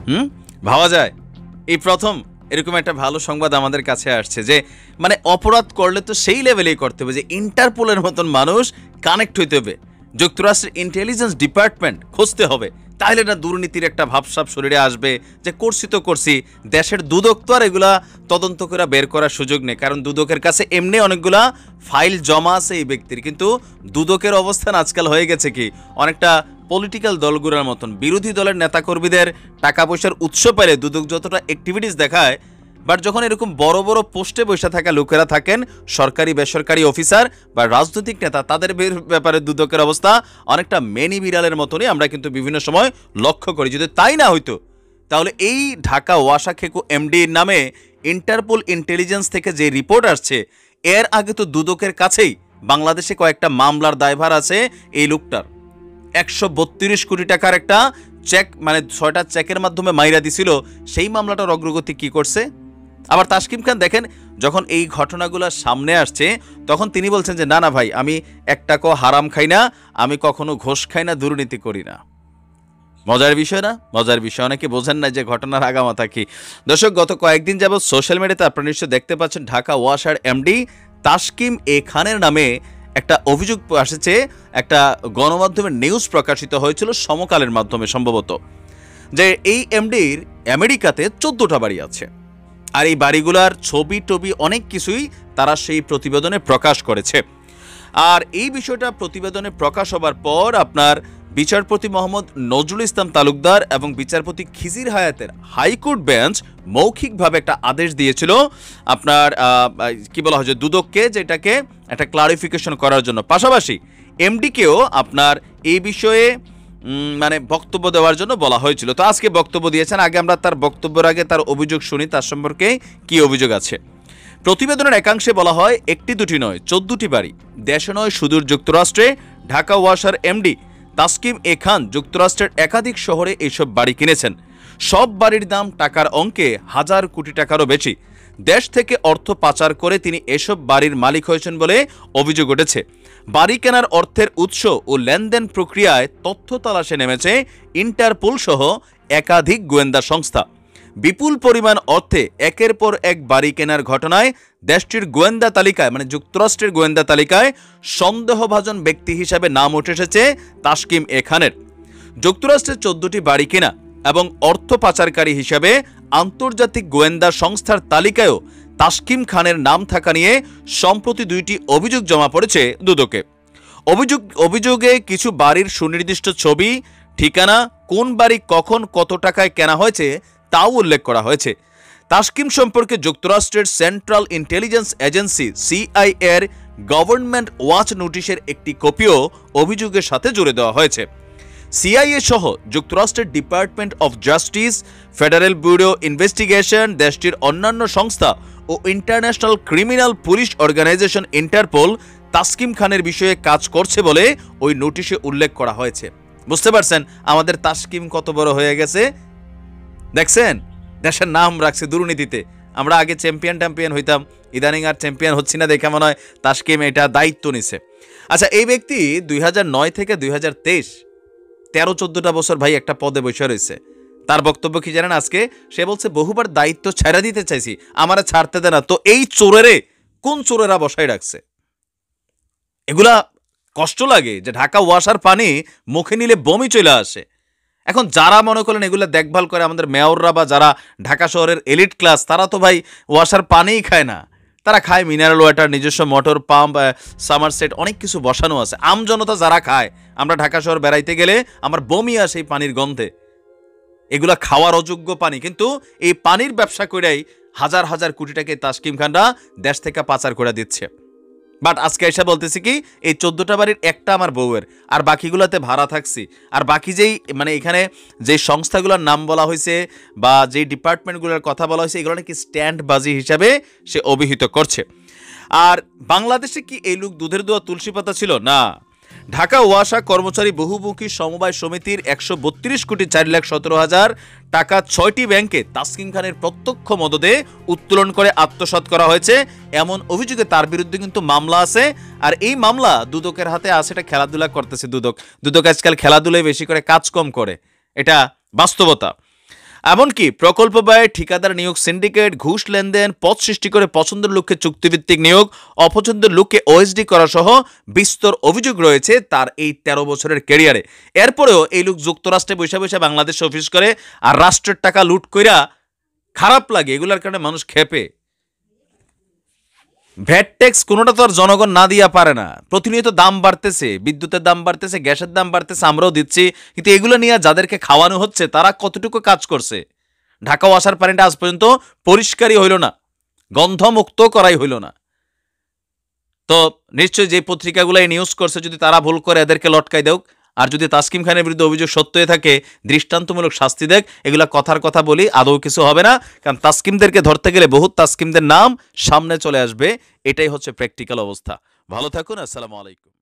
ভাবা যায় এই প্রথম এরকম একটা ভালো সংবাদ আমাদের কাছে আসছে যে মানে অপরাধ করলে তো সেই লেভেলেই করতে হবে যে ইন্টারপোলের মতন মানুষ কানেক্ট হইতে হবে, যুক্তরাষ্ট্রের ইন্টেলিজেন্স ডিপার্টমেন্ট খুঁজতে হবে, তাহলে না দুর্নীতির একটা ভাবসাব শরীরে আসবে যে করছি তো করছি। দেশের দুদক তো আর এগুলা তদন্ত করে বের করার সুযোগ নেই, কারণ দুদকের কাছে এমনি অনেকগুলা ফাইল জমা আছে এই ব্যক্তির। কিন্তু দুদকের অবস্থান আজকাল হয়ে গেছে কি অনেকটা পলিটিক্যাল দলগুলোর মতন, বিরোধী দলের নেতাকর্মীদের টাকা পয়সার উৎস পেলে দুদক যতটা অ্যাক্টিভিটিস দেখায়, বাট যখন এরকম বড় বড় পোস্টে বসে থাকা লোকেরা থাকেন, সরকারি বেসরকারি অফিসার বা রাজনৈতিক নেতা, তাদের ব্যাপারে দুদকের অবস্থা অনেকটা মেনি বিড়ালের মতনই আমরা কিন্তু বিভিন্ন সময় লক্ষ্য করি। যদি তাই না হইতো তাহলে এই ঢাকা ওয়াসা খেকো এমডির নামে ইন্টারপোল ইন্টেলিজেন্স থেকে যে রিপোর্ট আসছে, এর আগে তো দুদকের কাছেই বাংলাদেশে কয়েকটা মামলার দায়ভার আছে এই লোকটার। 132 কোটি টাকার একটা চেক, মানে 6টা চেকের মাধ্যমে মাইরা দিছিল, সেই মামলাটার অগ্রগতি কি করছে? আবার তাসকিম খান দেখেন, যখন এই ঘটনাগুলো সামনে আসছে তখন তিনি বলছেন যে না না ভাই, আমি এক টাকাও হারাম খাই না, আমি কখনো ঘোষ খাই না, দুর্নীতি করি না। মজার বিষয় না? মজার বিষয়। অনেকে বোঝেন না যে ঘটনার আগামাথা কি। দর্শক, গত কয়েকদিন যাবত সোশ্যাল মিডিয়াতে আপনারা নিশ্চয় দেখতে পাচ্ছেন ঢাকা ওয়াসার এমডি তাসকিম এ খানের নামে একটা অভিযোগ আসছে। একটা গণমাধ্যমের নিউজ প্রকাশিত হয়েছিল সমকালের মাধ্যমে সম্ভবত, যে এই এমডির আমেরিকাতে 14টা বাড়ি আছে, আর এই বাড়িগুলার ছবি টবি অনেক কিছুই তারা সেই প্রতিবেদনে প্রকাশ করেছে। আর এই বিষয়টা প্রতিবেদনে প্রকাশ হবার পর আপনার বিচারপতি মোহাম্মদ নজরুল ইসলাম তালুকদার এবং বিচারপতি খিজির হায়াতের হাইকোর্ট বেঞ্চ মৌখিকভাবে একটা আদেশ দিয়েছিল আপনার কি বলা হয় যে দুদককে, যেটাকে একটা ক্লারিফিকেশন করার জন্য, পাশাপাশি এমডিকেও আপনার এই বিষয়ে মানে বক্তব্য দেওয়ার জন্য বলা হয়েছিল। তো আজকে বক্তব্য দিয়েছেন। আগে আমরা তার বক্তব্যের আগে তার অভিযোগ শুনি, তার সম্পর্কে কি অভিযোগ আছে। প্রতিবেদনের একাংশে বলা হয়, একটি দুটি নয় 14টি বাড়ি, দেশে নয় সুদূর যুক্তরাষ্ট্রে ঢাকা ওয়াসার এমডি তাসকিম এ খান যুক্তরাষ্ট্রের একাধিক শহরে এইসব বাড়ি কিনেছেন। সব বাড়ির দাম টাকার অঙ্কে 1000 কোটি টাকারও বেশি। দেশ থেকে অর্থ পাচার করে তিনি এসব বাড়ির মালিক হয়েছেন বলে অভিযোগ উঠেছে। বাড়ি কেনার অর্থের উৎস ও লেনদেন প্রক্রিয়ায় তথ্য তালাশে নেমেছে ইন্টারপোল সহ একাধিক গোয়েন্দা সংস্থা। বিপুল পরিমাণ অর্থে একের পর এক বাড়ি কেনার ঘটনায় দেশটির গোয়েন্দা তালিকায়, মানে যুক্তরাষ্ট্রের গোয়েন্দা তালিকায় সন্দেহভাজন ব্যক্তি হিসাবে নাম উঠে এসেছে তাসকিম এ খানের। যুক্তরাষ্ট্রের 14টি বাড়ি কেনা এবং অর্থ পাচারকারী হিসাবে আন্তর্জাতিক গোয়েন্দা সংস্থার তালিকায়ও তাসকিম খানের নাম থাকা নিয়ে সম্প্রতি 2টি অভিযোগ জমা পড়েছে দুদকে। অভিযোগে কিছু বাড়ির সুনির্দিষ্ট ছবি, ঠিকানা, কোন বাড়ি কখন কত টাকায় কেনা হয়েছে তাও উল্লেখ করা হয়েছে। তাসকিম সম্পর্কে যুক্তরাষ্ট্রের সেন্ট্রাল ইন্টেলিজেন্স এজেন্সি সিআইএ এর গভর্নমেন্ট ওয়াচ নোটিশের একটি কপিও অভিযোগের সাথে জুড়ে দেওয়া হয়েছে। সিআইএ সহ যুক্তরাষ্ট্রের Department of Justice, Federal Bureau Investigation, দেশটির অন্যান্য সংস্থা ও International Criminal Police Organization Interpol Taskim খানের বিষয়ে কাজ করছে বলে ওই নোটিশে উল্লেখ করা হয়েছে। বুঝতে পারছেন আমাদের তাসকিম কত বড় হয়ে গেছে? দেখছেন, দেশের নাম রাখছে দুর্নীতিতে। আমরা আগে চ্যাম্পিয়ন হইতাম, ইদানিং আর চ্যাম্পিয়ন হচ্ছি না দেখে মনে হয় তাসকিম এটা দায়িত্ব নিছে। আচ্ছা, এই ব্যক্তি 2009 থেকে 2023 13-14টা বছর ভাই একটা পদে বসে রয়েছে। তার বক্তব্য কি জানেন আজকে? সে বলছে বহুবার দায়িত্ব ছেড়ে দিতে চাইছি, আমারা ছাড়তে দেয় না। তো এই চোরেরে কোন চোরেরা বসাই রাখছে? এগুলা কষ্ট লাগে যে ঢাকা ওয়াসার পানি মুখে নিলে বমি চলে আসে। এখন যারা মনে করেন এগুলো দেখভাল করে আমাদের মেয়ররা বা যারা ঢাকা শহরের এলিট ক্লাস, তারা তো ভাই ওয়াসার পানিই খায় না, তারা খায় মিনারেল ওয়াটার, নিজস্ব মোটর পাম্প, সামার সেট, অনেক কিছু বসানো আছে। আমজনতা যারা খায়, আমরা ঢাকা শহর বেড়াইতে গেলে আমার বমি আসে এই পানির গন্ধে। এগুলা খাওয়ার অযোগ্য পানি, কিন্তু এই পানির ব্যবসা করেই হাজার হাজার কোটি টাকা তাসকিম খানরা দেশ থেকে পাচার করে দিচ্ছে। বাট আজকে এসে বলতেছি কি, এই 14টা বাড়ির একটা আমার বউয়ের, আর বাকিগুলোতে ভাড়া থাকছি। আর বাকি যেই মানে এখানে যে সংস্থাগুলোর নাম বলা হয়েছে বা যে ডিপার্টমেন্টগুলোর কথা বলা হয়েছে, এগুলো নাকি স্ট্যান্ডবাজি হিসাবে সে অভিহিত করছে। আর বাংলাদেশে কি এই লোক দুধের দোয়া তুলসী পাতা ছিল? না। ঢাকা ওয়াসা কর্মচারী বহুমুখী সমবায় সমিতির 132 কোটি 4,17,000 টাকা 6টি ব্যাংকে তাসকিম খানের প্রত্যক্ষ মদদে উত্তোলন করে আত্মসাৎ করা হয়েছে, এমন অভিযোগে তার বিরুদ্ধে কিন্তু মামলা আছে। আর এই মামলা দুদকের হাতে আছে। এটা খেলাধুলা করতেছে দুদক আজকাল খেলাধুলায় বেশি করে, কাজ কম করে, এটা বাস্তবতা। এমনকি প্রকল্প ব্যয়, ঠিকাদার নিয়োগ, সিন্ডিকেট, ঘুষ লেনদেন, পদ সৃষ্টি করে পছন্দের লোককে চুক্তিভিত্তিক নিয়োগ, অপছন্দের লোককে ওএসডি করা সহ বিস্তর অভিযোগ রয়েছে তার এই ১৩ বছরের ক্যারিয়ারে। এরপরেও এই লোক যুক্তরাষ্ট্রে বসে বসে বাংলাদেশে অফিস করে আর রাষ্ট্রের টাকা লুট কইরা, খারাপ লাগে এগুলার কারণে মানুষ খেপে। ভ্যাট ট্যাক্স কোনোটা তো আর জনগণ না দিয়া পারে না। প্রতিনিয়ত দাম বাড়তেছে, বিদ্যুতের দাম বাড়তেছে, গ্যাসের দাম বাড়তেছে, আমরাও দিচ্ছি, কিন্তু এগুলো নিয়ে যাদেরকে খাওয়ানো হচ্ছে তারা কতটুকু কাজ করছে? ঢাকা ওয়াসার পানিটা আজ পর্যন্ত পরিষ্কারই হইল না, গন্ধমুক্ত করাই হইল না। তো নিশ্চয়ই যে পত্রিকাগুলো এই নিউজ করছে যদি তারা ভুল করে এদেরকে লটকাই দেওক, আর যদি তাসকিম খানের বিরুদ্ধে অভিযোগ সত্য হয়ে থাকে দৃষ্টান্তমূলক শাস্তি দেখ। এগুলা কথার কথা বলি, আদৌ কিছু হবে না, কারণ তাসকিমদেরকে ধরতে গেলে বহুত তাসকিমদের নাম সামনে চলে আসবে। এটাই হচ্ছে প্র্যাকটিক্যাল অবস্থা। ভালো থাকুন, আসসালামু আলাইকুম।